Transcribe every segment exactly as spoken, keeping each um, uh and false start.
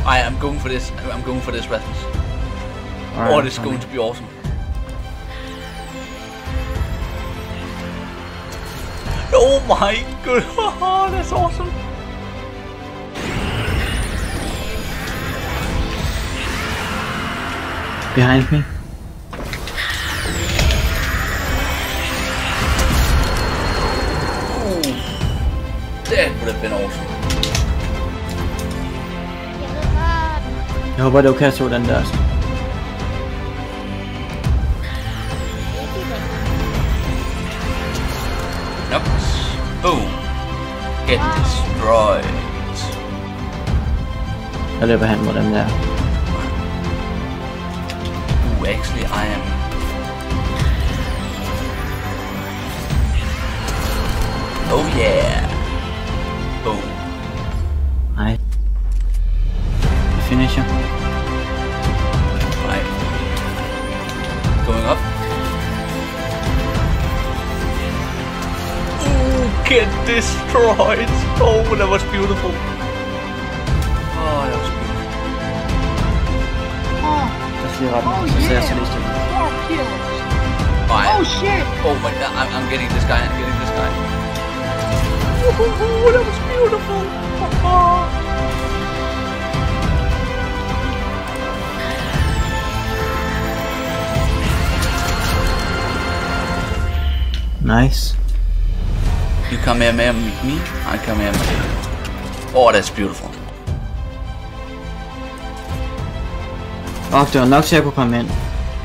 I am going for this. I'm going for this, Rasmus. Right, oh, this is going to be awesome. Oh my god! Oh, that's awesome. Behind me. Ooh, that would have been awesome. Jeg håber, du kan så den der. Nope. Boom. Get destroyed. Jeg løber hen mod den der. Ooh, actually, I am. Oh yeah. Boom. Nej. Finisher. Right. Going up. Ooh, get destroyed. Oh, that was beautiful. Oh, that was beautiful. Der siger retten, så ser jeg så lige stille. Four kills. Right. Oh shit! Oh my god, I'm, I'm getting this guy, I'm getting this guy. Ooh, that was beautiful. Oh. Nice. You come here, man, meet me. I come here, man. Oh, that's beautiful. Åh, oh, det var nok til at kunne komme ind.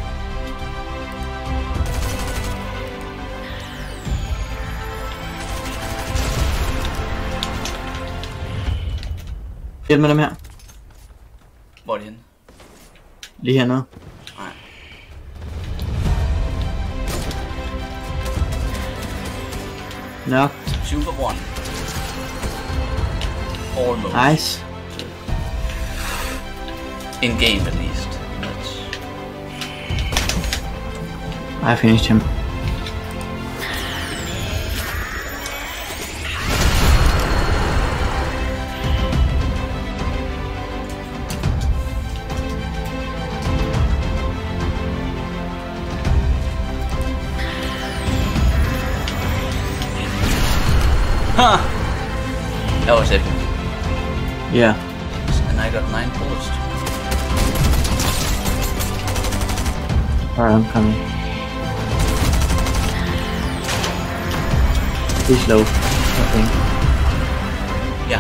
Hjælp med dem her. Hvor er det henne? Lige hernede. Nej. Nok. Two for one. Almost. Nice. In game at least. That's... I finished him. Huh! That was epic. Yeah. And I got nine bullets. Alright, I'm coming. He's low, I think. Yeah.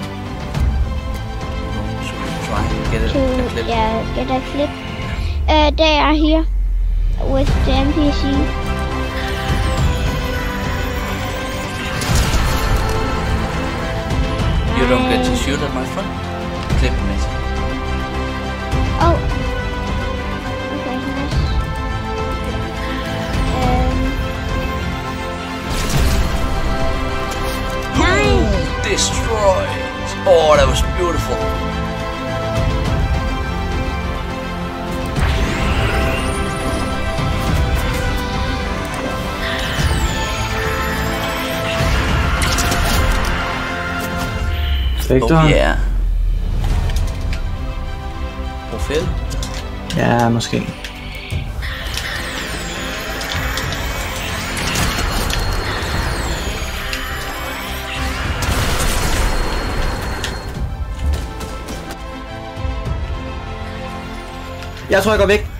Should we try and get a, To a clip? yeah, get a clip. Uh, they are here with the N P C. You don't get to shoot at my front. Clip me. Oh. Okay, nice. Um. Nice. Destroyed. Oh, that was beautiful. Victor? Oh yeah. Profil? Ja, måske. Jeg tror, jeg går væk.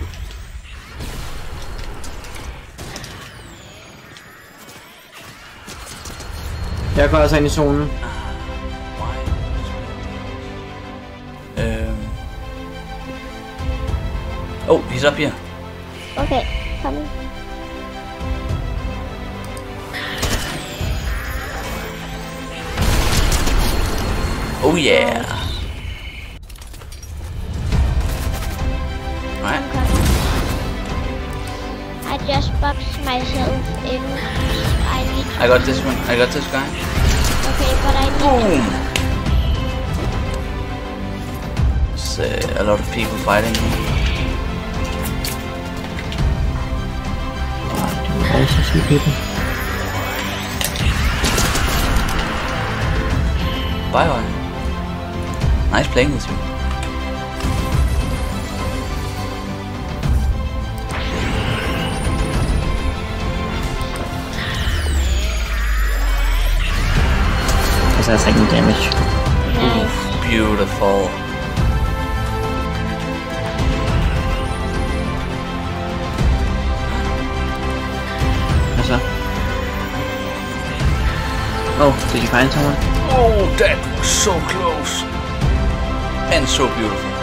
Jeg går altså ind i zonen. Um. Oh, he's up here. Okay, coming. Oh yeah. Right. I'm coming. I just boxed myself in. I need. I got this one. I got this guy. Okay, but I need. Boom. There's uh, a lot of people fighting me. I also see people. Bye bye. Nice playing with you. guess that's taking damage. Nice. Beautiful. What's up? Oh, did you find someone? Oh, that was so close. And so beautiful.